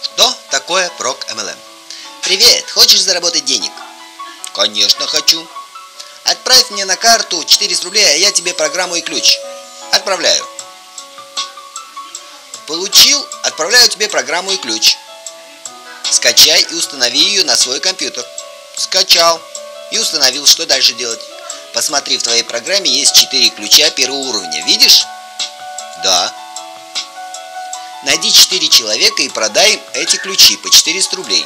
Что такое Prog MLM? Привет, хочешь заработать денег? Конечно хочу. Отправь мне на карту 400 рублей, а я тебе программу и ключ. Отправляю. Получил, отправляю тебе программу и ключ. Скачай и установи ее на свой компьютер. Скачал. И установил, что дальше делать? Посмотри, в твоей программе есть 4 ключа первого уровня, видишь? Да. Найди 4 человека и продай им эти ключи по 400 рублей.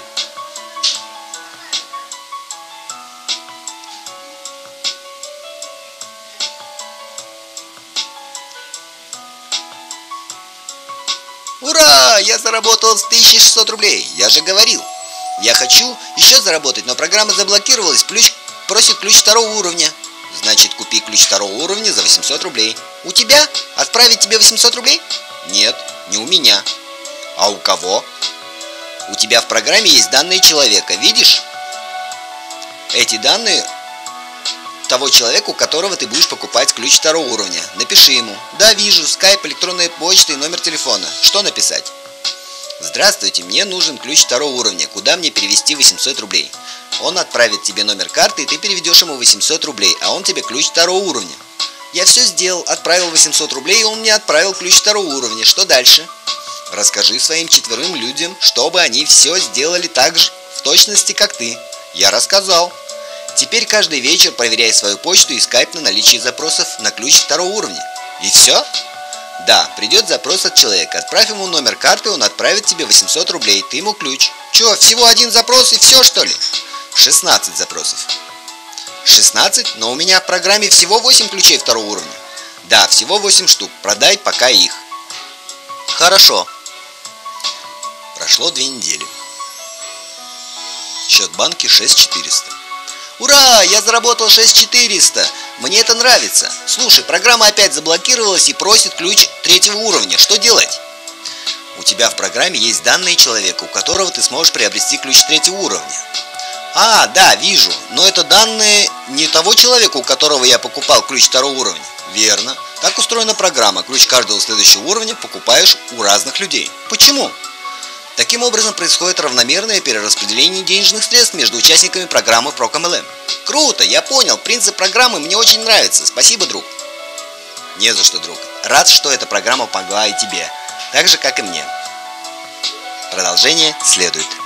Ура! Я заработал 1600 рублей. Я же говорил. Я хочу еще заработать, но программа заблокировалась. Просит ключ второго уровня. Значит, купи ключ второго уровня за 800 рублей. У тебя? Отправить тебе 800 рублей? Нет, не у меня. А у кого? У тебя в программе есть данные человека, видишь? Эти данные того человека, у которого ты будешь покупать ключ второго уровня. Напиши ему. Да, вижу, скайп, электронная почта и номер телефона. Что написать? Здравствуйте, мне нужен ключ второго уровня. Куда мне перевести 800 рублей? Он отправит тебе номер карты, и ты переведешь ему 800 рублей, а он тебе ключ второго уровня. Я все сделал, отправил 800 рублей, и он мне отправил ключ второго уровня. Что дальше? Расскажи своим 4 людям, чтобы они все сделали так же, в точности, как ты. Я рассказал. Теперь каждый вечер проверяй свою почту и скайп на наличие запросов на ключ второго уровня. И все? Да, придет запрос от человека. Отправь ему номер карты, он отправит тебе 800 рублей, ты ему ключ. Че, всего один запрос и все, что ли? 16 запросов. 16? Но у меня в программе всего 8 ключей второго уровня. Да, всего 8 штук. Продай пока их. Хорошо. Прошло 2 недели. Счет в банке 6400. Ура! Я заработал 6400! Мне это нравится. Слушай, программа опять заблокировалась и просит ключ 3-го уровня. Что делать? У тебя в программе есть данные человека, у которого ты сможешь приобрести ключ 3-го уровня. А, да, вижу. Но это данные не того человека, у которого я покупал ключ 2-го уровня. Верно. Так устроена программа. Ключ каждого следующего уровня покупаешь у разных людей. Почему? Таким образом происходит равномерное перераспределение денежных средств между участниками программы Prog MLM. Круто, я понял, принцип программы мне очень нравится. Спасибо, друг. Не за что, друг. Рад, что эта программа помогла и тебе, так же, как и мне. Продолжение следует.